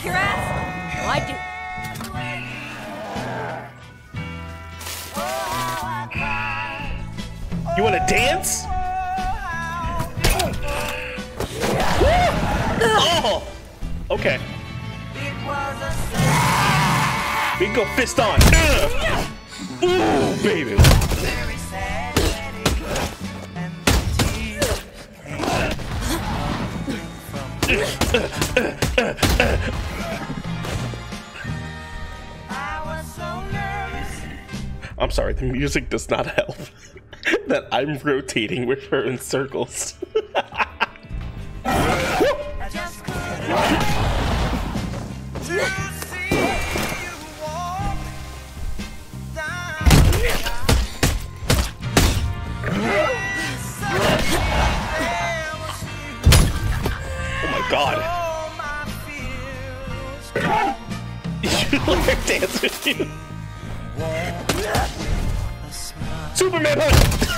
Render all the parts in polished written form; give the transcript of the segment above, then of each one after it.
kick your ass? Well, I do. You wanna dance? Oh! Okay. We can go fist on. Ooh, baby. I'm sorry, the music does not help. That I'm rotating with her in circles. Oh my god. You should let her dance with you. Superman punch!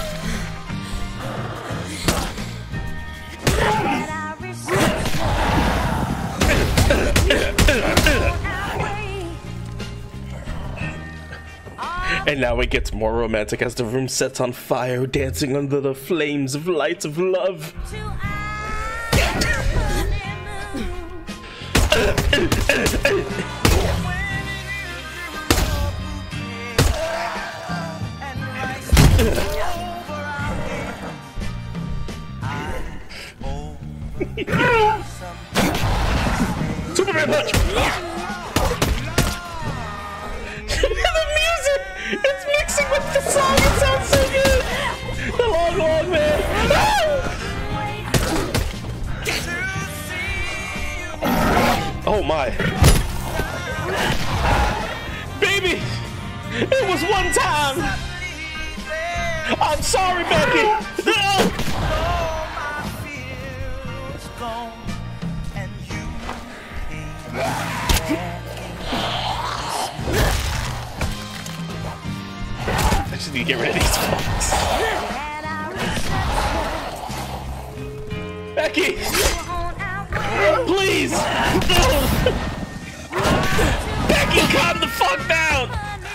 And now it gets more romantic as the room sets on fire, dancing under the flames of lights of love. Superman punch! The music! It's mixing with the song, it sounds so good! The long man! Oh my. Baby! It was one time! I'm sorry, Becky! I just need to get rid of these folks. Becky! Please! Becky, calm the fuck down!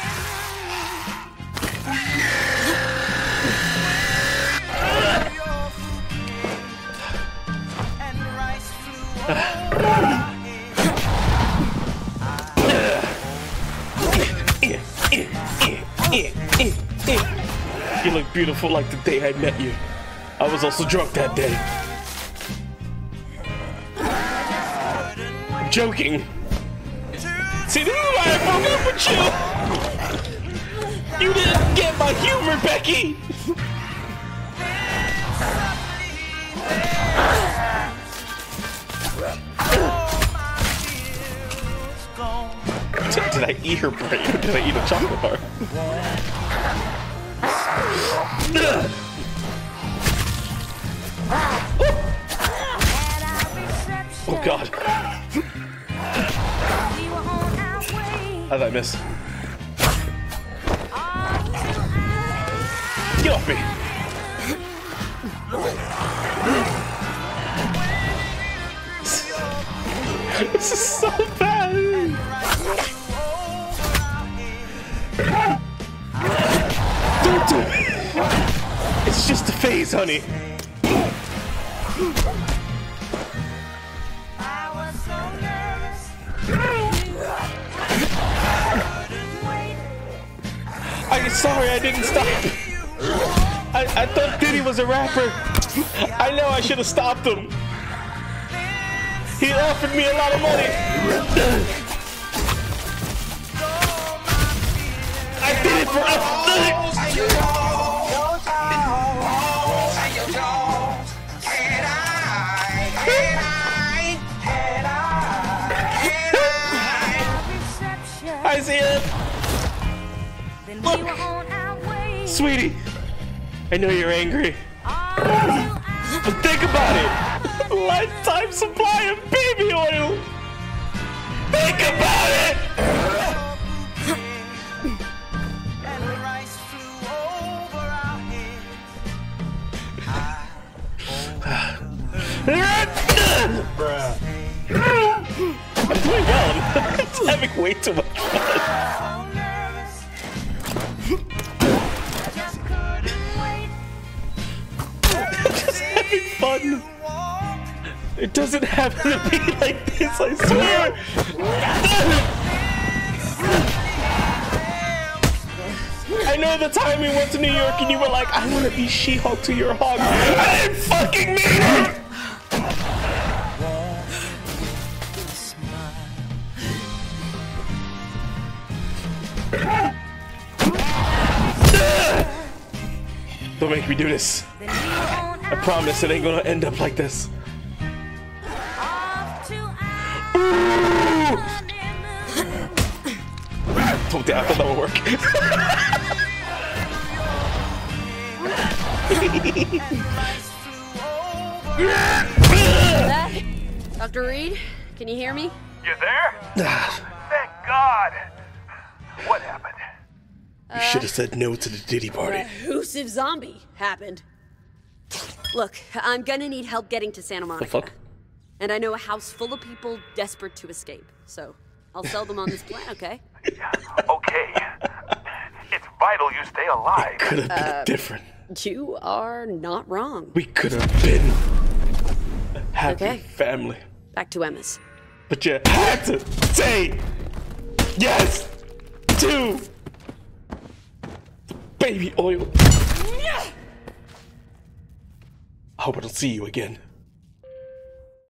You look beautiful like the day I met you. I was also drunk that day. I'm joking. See, this is why I broke up with you. You didn't get my humor, Becky. Did I eat her brain or did I eat a chocolate bar? Oh god. How did I miss? Get off me! This is so bad! Don't do it! It's just a phase, honey. I'm sorry I didn't stop. I thought Diddy was a rapper. I know I should have stopped him. He offered me a lot of money. I did it for I see it. Look, sweetie, I know you're angry, but think about it. Lifetime supply of baby oil. Think about it. doing well. It's having way too much fun. Just having fun. It doesn't have to be like this, I swear. I know the time we went to New York and you were like, I want to be She-Hulk to your hog. I didn't fucking mean it! Don't make me do this. I promise it ain't gonna end up like this. Don't I thought that would work. Dr. Reed, can you hear me? You there? Thank God. What happened? You should have said no to the Diddy party. Elusive zombie happened. Look, I'm gonna need help getting to Santa Monica. The fuck? And I know a house full of people desperate to escape, so I'll sell them on this plan, okay? Okay. It's vital you stay alive. Could have been different. You are not wrong. We could have been a happy Okay. family. Back to Emma's. But you had to say yes to baby oil. I hope I don't see you again.